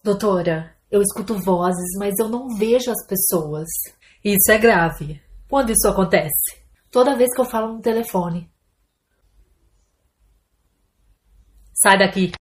Doutora, eu escuto vozes, mas eu não vejo as pessoas. Isso é grave. Quando isso acontece? Toda vez que eu falo no telefone. Sai daqui.